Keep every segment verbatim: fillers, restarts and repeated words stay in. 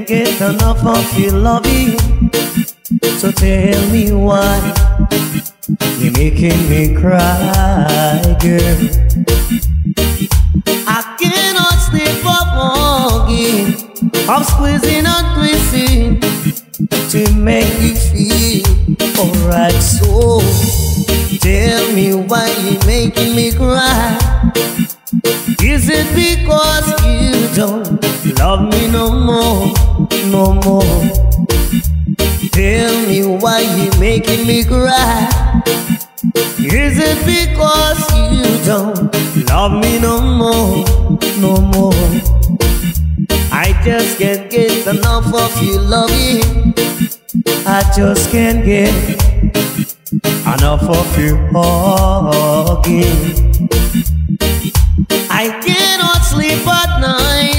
can't get enough of your loving. So tell me why you're making me cry, girl. I cannot sleep up walking, I'm squeezing and twisting to make you feel alright. So tell me why you're making me cry. Is it because you don't love me no more, no more? Tell me why you're making me cry. Is it because you don't love me no more, no more? I just can't get enough of your loving. I just can't get enough of your hugging. I cannot sleep at night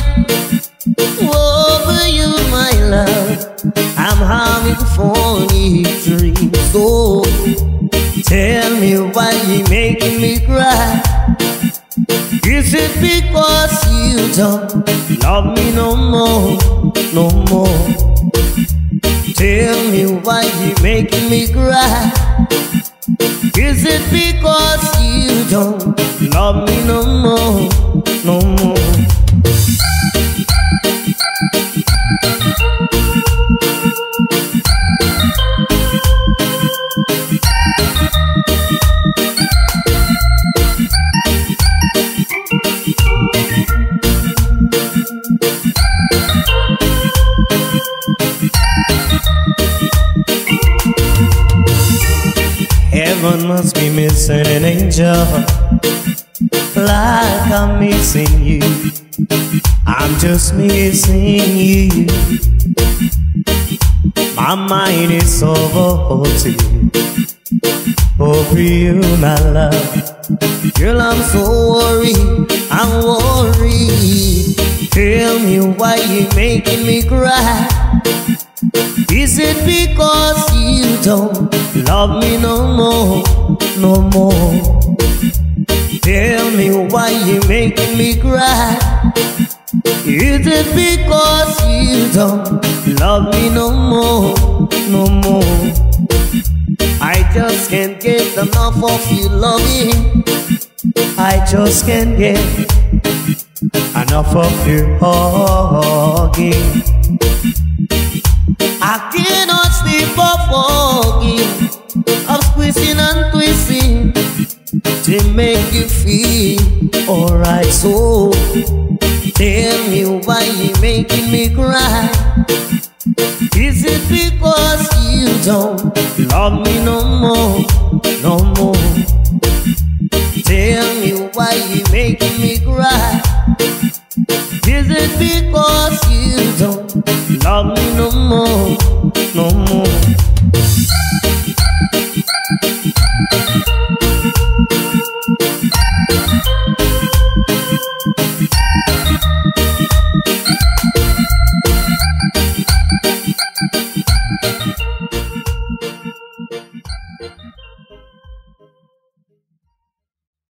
over you, my love. I'm having funny dreams. So tell me why you're making me cry. Is it because you don't love me no more, no more? Tell me why you're making me cry. Is it because you don't love me no more, no more? Heaven must be missing an angel like I'm missing you. I'm just missing you. My mind is over to you, over you, my love. Girl, I'm so worried, I'm worried. Tell me why you're making me cry. Is it because you don't love me no more, no more? Tell me why you're making me cry. Is it because you don't love me no more, no more? I just can't get enough of your loving. I just can't get enough of your hugging. I cannot sleep off walking, I'm squeezing and twisting to make you feel alright. So tell me why you're making me cry. Is it because you don't love me no more, no more? Tell me why you're making me cry. Is it because you don't love me no more, no more?